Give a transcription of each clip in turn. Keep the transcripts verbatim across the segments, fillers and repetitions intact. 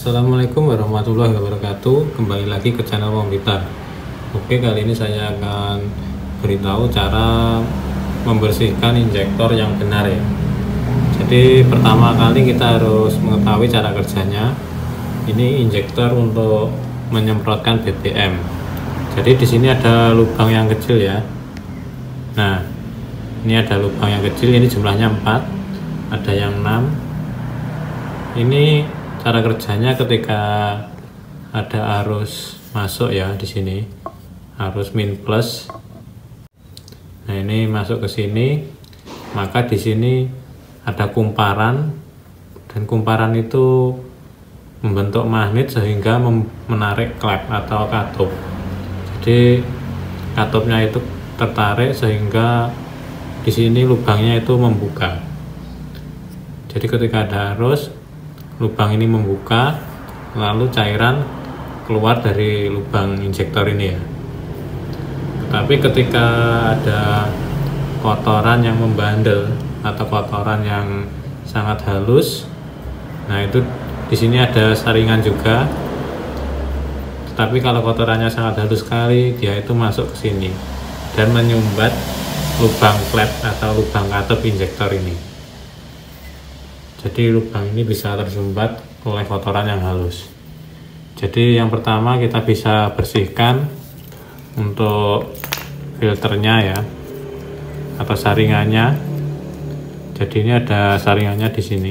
Assalamualaikum warahmatullahi wabarakatuh. Kembali lagi ke channel Wong Gitar. Oke, kali ini saya akan beritahu cara membersihkan injektor yang benar ya. Jadi pertama kali kita harus mengetahui cara kerjanya. Ini injektor untuk menyemprotkan B B M. Jadi di sini ada lubang yang kecil ya. Nah, ini ada lubang yang kecil, ini jumlahnya empat, ada yang enam. Ini cara kerjanya ketika ada arus masuk ya, di sini arus min plus. Nah, ini masuk ke sini, maka di sini ada kumparan, dan kumparan itu membentuk magnet sehingga menarik klep atau katup. Jadi katupnya itu tertarik sehingga di sini lubangnya itu membuka. Jadi ketika ada arus, lubang ini membuka, lalu cairan keluar dari lubang injektor ini ya. Tapi ketika ada kotoran yang membandel atau kotoran yang sangat halus, nah itu di sini ada saringan juga. Tapi kalau kotorannya sangat halus sekali, dia itu masuk ke sini dan menyumbat lubang klep atau lubang katup injektor ini. Jadi lubang ini bisa tersumbat oleh kotoran yang halus. Jadi yang pertama kita bisa bersihkan untuk filternya ya, atau saringannya. Jadi ini ada saringannya di sini.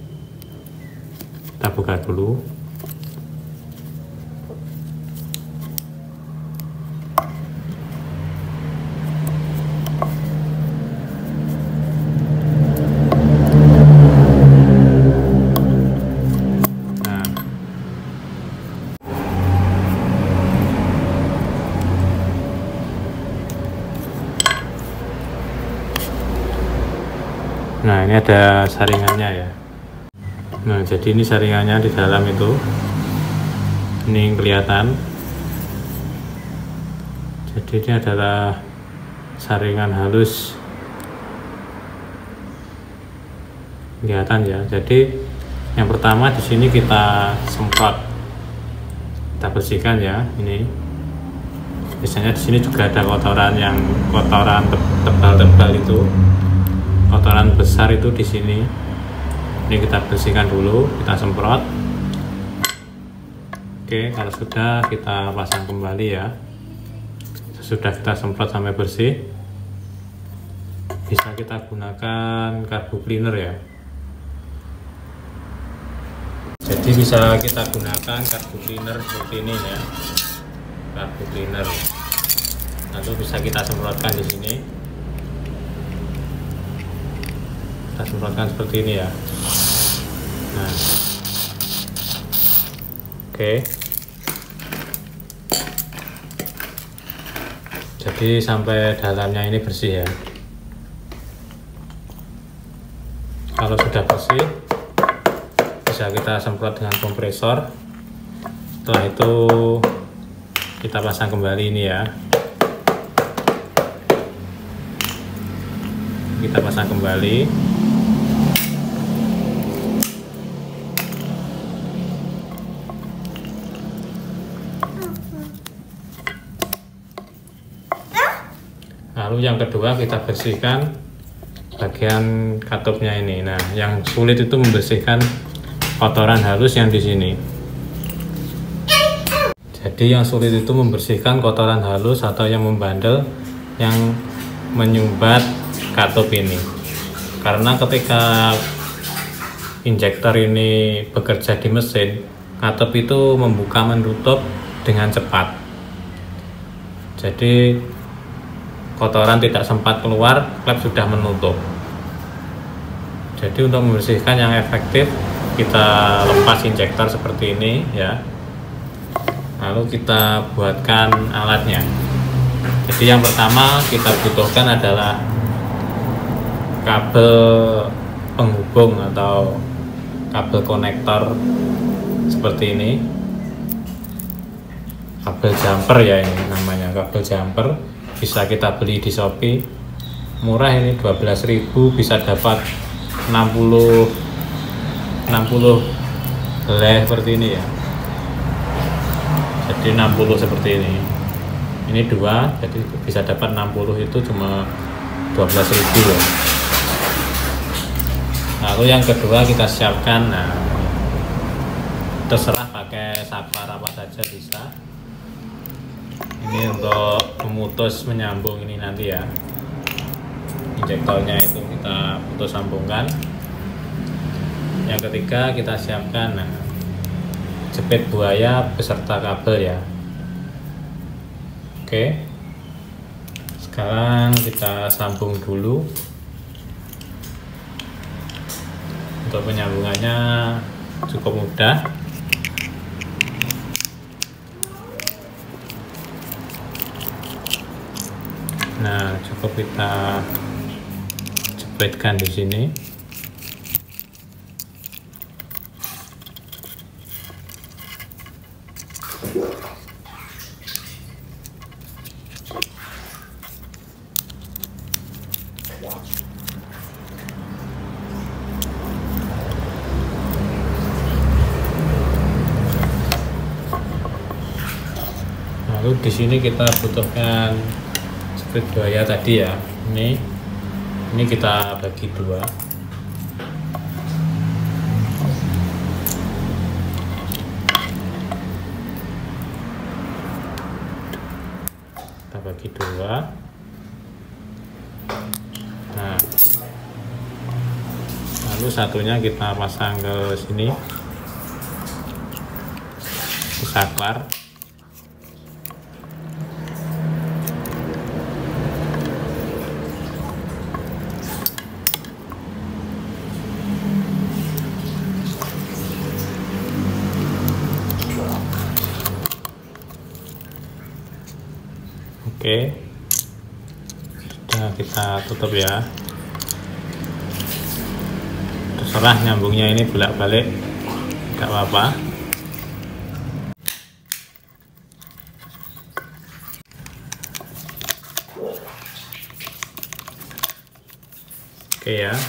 Kita buka dulu. Nah, ini ada saringannya ya. Nah, jadi ini saringannya di dalam itu. Ini kelihatan. Jadi ini adalah saringan halus. Kelihatan ya. Jadi yang pertama di sini kita semprot. Kita bersihkan ya, ini. Biasanya di sini juga ada kotoran yang kotoran tebal-tebal itu. Kotoran besar itu di sini. Ini kita bersihkan dulu, kita semprot. Oke, kalau sudah kita pasang kembali ya. Sudah kita semprot sampai bersih, bisa kita gunakan carbo cleaner ya. Jadi bisa kita gunakan carbo cleaner seperti ini ya. Carbo cleaner. Lalu bisa kita semprotkan di sini. Kita semprotkan seperti ini ya. Nah, oke. Jadi sampai dalamnya ini bersih ya. Kalau sudah bersih, bisa kita semprot dengan kompresor. Setelah itu kita pasang kembali ini ya. Kita pasang kembali. Lalu yang kedua kita bersihkan bagian katupnya ini. Nah, yang sulit itu membersihkan kotoran halus yang di sini. Jadi yang sulit itu membersihkan kotoran halus atau yang membandel yang menyumbat katup ini. Karena ketika injektor ini bekerja di mesin, katup itu membuka menutup dengan cepat. Jadi kotoran tidak sempat keluar, klep sudah menutup. Jadi untuk membersihkan yang efektif, kita lepas injektor seperti ini ya. Lalu kita buatkan alatnya. Jadi yang pertama kita butuhkan adalah kabel penghubung atau kabel konektor seperti ini. Kabel jumper ya, ini namanya kabel jumper. Bisa kita beli di Shopee, murah ini dua belas ribu, bisa dapat enam puluh relay seperti ini ya. Jadi enam puluh seperti ini. Ini dua, jadi bisa dapat enam puluh, itu cuma dua belas ribu ya. Lalu yang kedua kita siapkan, nah terserah pakai saklar apa saja bisa. Ini untuk memutus menyambung ini nanti ya, injektornya itu kita putus sambungkan. Yang ketiga kita siapkan, nah, jepit buaya beserta kabel ya. Oke, sekarang kita sambung dulu. Untuk penyambungannya cukup mudah. Nah, cukup kita jepitkan di sini. Lalu di sini kita butuhkan jepit buaya tadi ya. Ini ini kita bagi dua. Kita bagi dua. Nah, lalu satunya kita pasang ke sini, ke saklar. Oke, sudah kita tutup ya. Terserah nyambungnya ini bolak-balik, tidak apa-apa. Oke ya.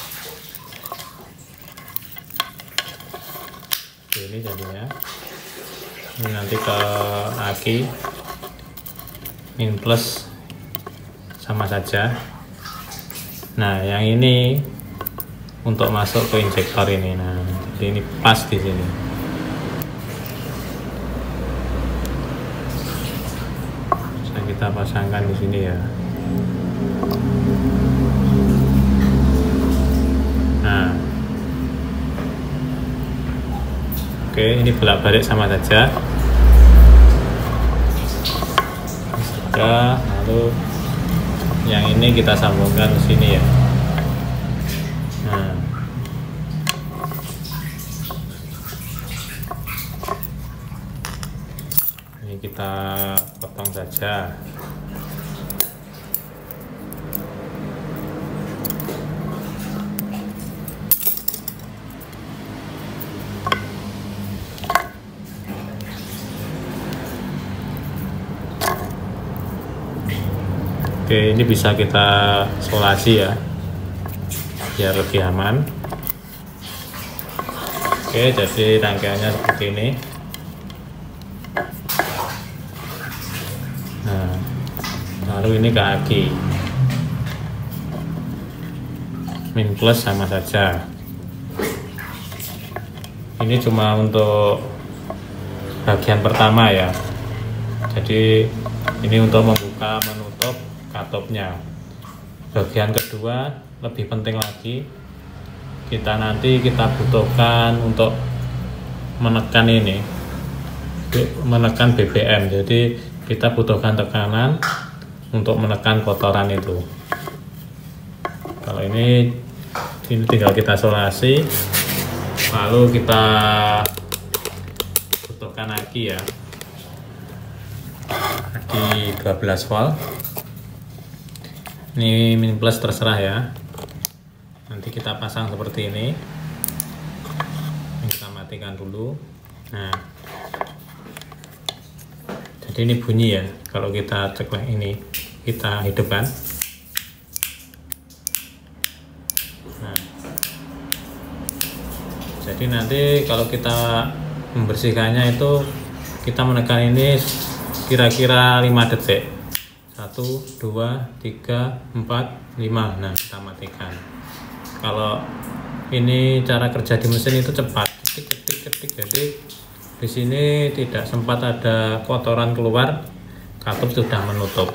Ini jadinya. Ini nanti ke aki. Min plus sama saja. Nah, yang ini untuk masuk ke injektor ini. Nah, jadi ini pas di sini. Bisa kita pasangkan di sini ya. Nah, oke, ini bolak-balik sama saja. Lalu yang ini kita sambungkan ke sini ya. Nah, ini kita potong saja. Oke, ini bisa kita solasi ya, biar lebih aman. Oke, jadi rangkaiannya seperti ini. Nah, lalu ini ke aki. Min plus sama saja. Ini cuma untuk bagian pertama ya. Jadi ini untuk membuka menutup katopnya. Bagian kedua lebih penting lagi, kita nanti kita butuhkan untuk menekan ini, menekan B B M. Jadi kita butuhkan tekanan untuk menekan kotoran itu. Kalau ini ini tinggal kita solasi, lalu kita butuhkan aki ya, aki dua belas volt. Ini min plus terserah ya. Nanti kita pasang seperti ini. Ini kita matikan dulu. Nah, jadi ini bunyi ya. Kalau kita ceklek ini, kita hidupkan. Nah, Jadi nanti kalau kita membersihkannya itu kita menekan ini kira-kira lima detik. Satu, dua, tiga, empat, lima. Nah, kita matikan. Kalau ini cara kerja di mesin itu cepat, ketik ketik ketik. Jadi di sini tidak sempat ada kotoran keluar, katup sudah menutup.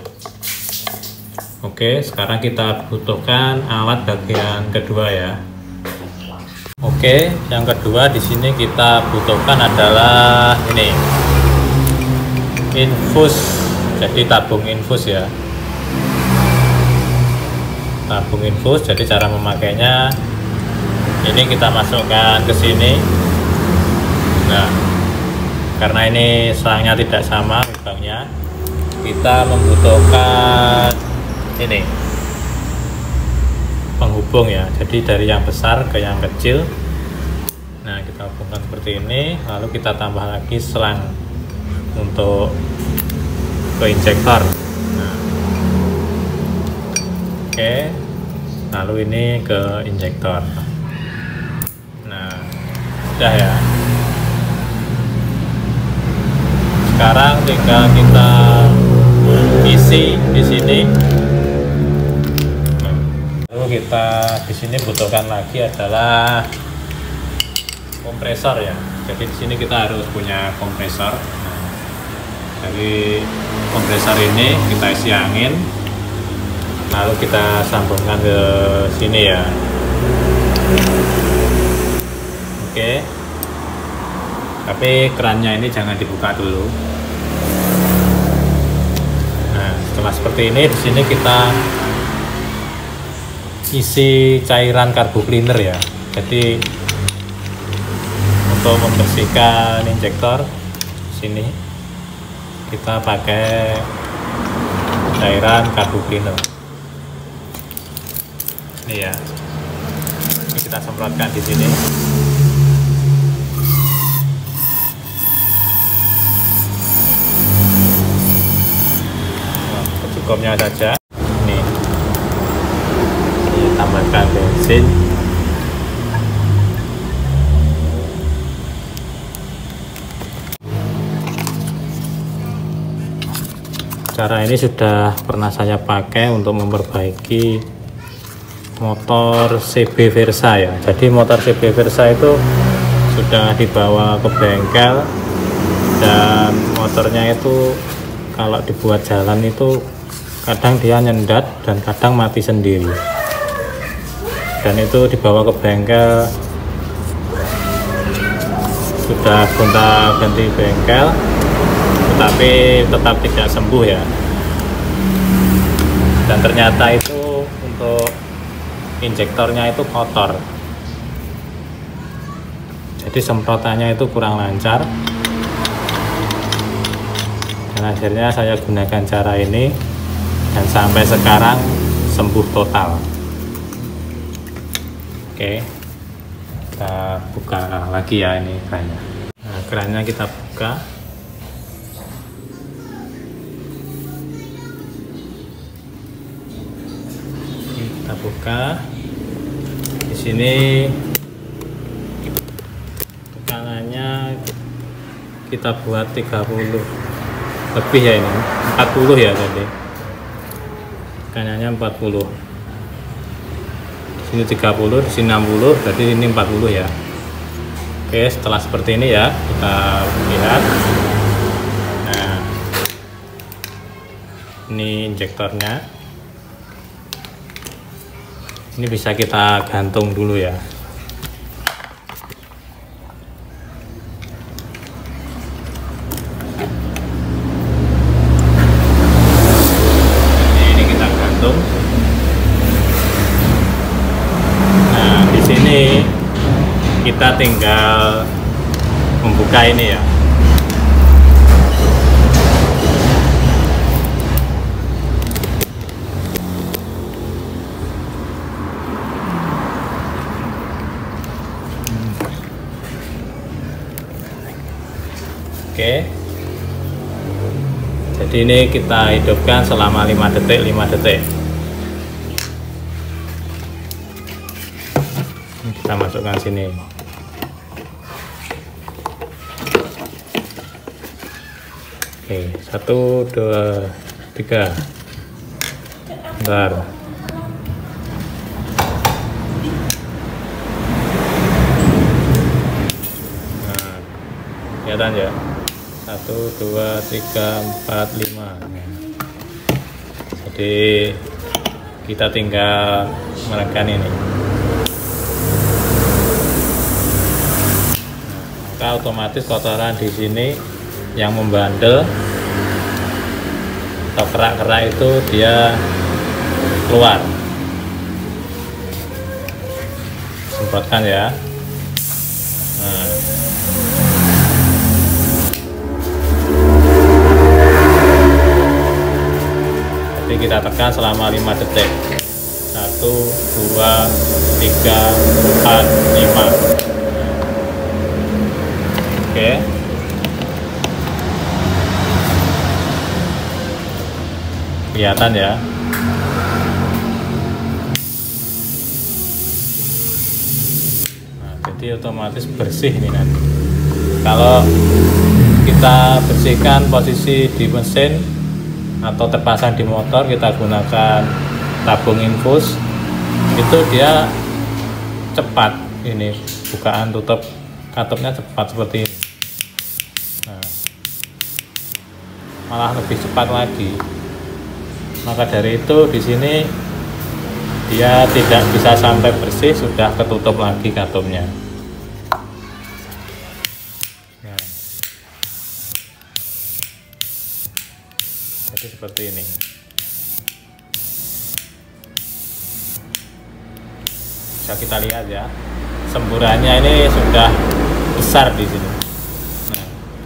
Oke, sekarang kita butuhkan alat bagian kedua ya. Oke, yang kedua di sini kita butuhkan adalah ini infus, jadi tabung infus ya. Tabung infus, jadi cara memakainya ini kita masukkan ke sini. Nah, karena ini selangnya tidak sama lubangnya, kita membutuhkan ini penghubung ya, jadi dari yang besar ke yang kecil. Nah, kita hubungkan seperti ini, lalu kita tambah lagi selang untuk ke injektor. Nah, oke, lalu ini ke injektor. Nah, udah ya. Sekarang tinggal kita isi di sini. Lalu kita di sini butuhkan lagi adalah kompresor ya. Jadi di sini kita harus punya kompresor. Nah, dari kompresor ini kita isi angin, lalu kita sambungkan ke sini ya. Oke. Tapi kerannya ini jangan dibuka dulu. Nah, setelah seperti ini di sini kita isi cairan karbu cleaner ya. Jadi untuk membersihkan injektor sini kita pakai cairan karbu cleaner. Ini ya. Ini kita semprotkan di sini. Nah, secukupnya saja. Tambahkan bensin. Cara ini sudah pernah saya pakai untuk memperbaiki motor C B Versa ya. Jadi motor C B Versa itu sudah dibawa ke bengkel dan motornya itu kalau dibuat jalan itu kadang dia nyendat dan kadang mati sendiri. Dan itu dibawa ke bengkel, sudah gonta-ganti bengkel, tetapi tetap tidak sembuh ya. Dan ternyata itu untuk injektornya itu kotor, jadi semprotannya itu kurang lancar. Dan akhirnya saya gunakan cara ini dan sampai sekarang sembuh total. Oke, kita buka lagi ya ini kerannya. Nah, kerannya kita buka. Kita buka. Di sini tekanannya kita buat tiga puluh lebih ya, ini empat puluh ya tadi. Tekanannya empat puluh. Ini tiga puluh, di sini enam puluh, berarti ini empat puluh ya. Oke, setelah seperti ini ya, kita lihat. Nah, ini injektornya. Ini bisa kita gantung dulu ya. Ini kita gantung. Ini kita tinggal membuka ini ya. Oke. Jadi ini kita hidupkan selama lima detik, lima detik. Kita masukkan sini. Oke, satu, dua, tiga. Bentar. Nah, kelihatan ya? Satu, dua, tiga, empat, lima. Jadi kita tinggal menekan ini. Nah, maka otomatis kotoran di sini yang membandel atau kerak-kerak itu dia keluar. Semprotkan ya. Nah. Jadi kita tekan selama lima detik. Satu, dua, tiga, empat, lima. Oke. Kelihatan ya. Nah, jadi otomatis bersih nih nanti. Kalau kita bersihkan posisi di mesin atau terpasang di motor, kita gunakan tabung infus, itu dia cepat ini bukaan tutup katupnya cepat seperti ini. Nah, malah lebih cepat lagi. Maka dari itu di sini dia tidak bisa sampai bersih, sudah ketutup lagi katupnya. Nah, jadi seperti ini. Bisa kita lihat ya, semburannya ini sudah besar di sini. Nah.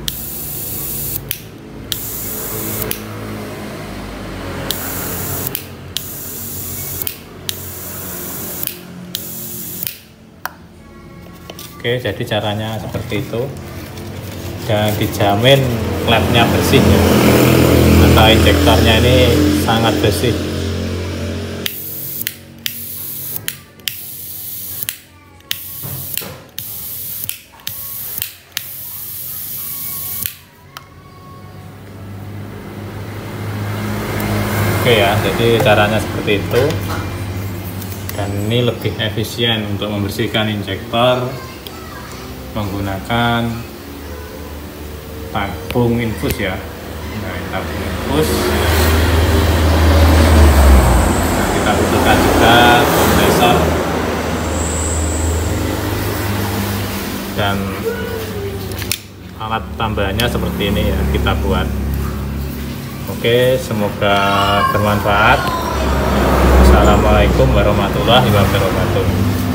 Oke, jadi caranya seperti itu, dan dijamin klepnya bersih ya, atau injektornya ini sangat bersih. Oke ya, jadi caranya seperti itu, dan ini lebih efisien untuk membersihkan injektor menggunakan tabung infus ya. Nah, tabung infus. Nah, kita butuhkan juga kompresor dan alat tambahannya seperti ini ya, kita buat. Oke, semoga bermanfaat. Assalamualaikum warahmatullahi wabarakatuh.